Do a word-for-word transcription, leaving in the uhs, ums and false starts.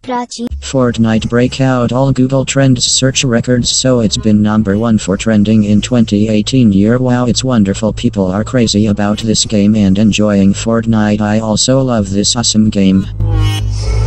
प्राचीन Fortnite breakout all Google Trends search records, so it's been number one for trending in twenty eighteen year. Wow, it's wonderful. People are crazy about this game and enjoying Fortnite. I also love this awesome game.